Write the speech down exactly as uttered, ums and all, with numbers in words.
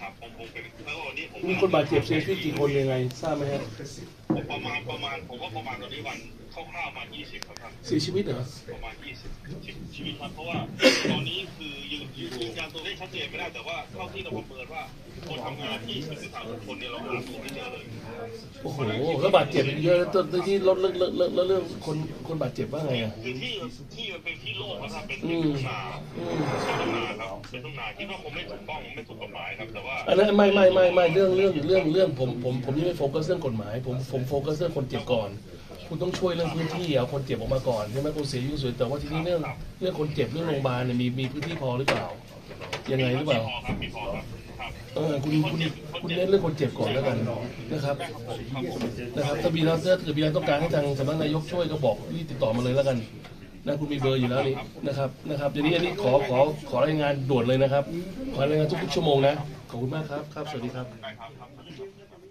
ครับผมผมเป็นแล้ววันนี้ผมมีคนบาดเจ็บเสียชีวิตกี่คนยังไงทราบไหมครับประมาณประมาณผมว่าประมาณตอนนี้วันคร่าวๆมายี่สิบครับท่านเสียชีวิตเหรอประมาณยี่สิบชีวิตครับเพราะว่าตอนนี้คือยืนยืนยันตัวเลขชัดเจนไม่ได้แต่ว่าเท่าที่เราประเมินว่าคนทำงานยี่สิบถึงสามสิบคนเนี่ยเราหาตัวไม่เจอเลยโอ้โหแล้วบาดเจ็บเยอะตอนที่รถเรื่องเรื่องแล้วเรื่องคนคนบาดเจ็บว่าไงอ่ะคือที่ที่มันเป็นที่โล่งนะครับเป็นเป็นทุ่งนาเป็นทุ่งนาครับเป็นทุ่งนาที่ว่าคงไม่ถูกต้องไม่ถูกกฎหมายครับแต่ว่าอันนั้นไม่ไม่ไม่ไม่เรื่องเรื่องเรื่องเรื่องผมผมผมยังไม่โฟกัสเรื่องกฎหมายผมผมโฟกัสเรื่องคนเจ็บก่อนคุณต้องช่วยเรื่องพื้นที่เอาคนเจ็บออกมาก่อนใช่ไหมคนเสียชีวิตสวยแต่ว่าทีนี้เรื่องเรื่องคนเจ็บเรื่องโรงพยาบาลเนี่ยมีมีพื้นที่พอหรือเปล่ายังไงหรือเปล่าเออคุณคุณคุณเน้นเรื่องคนเจ็บก่อนแล้วกันนะครับนะครับถ้ามีแล้วถ้าเกิดมีอะไรต้องการให้ทางสำนักนายกช่วยก็บอกรีบติดต่อมาเลยแล้วกันนะคุณมีเบอร์อยู่แล้วนี่นะครับนะครับเดี๋ยวนี้อันนี้ขอขอขอรายงานด่วนเลยนะครับขอรายงานทุกๆชั่วโมงนะขอบคุณมากครับครับสวัสดีครับ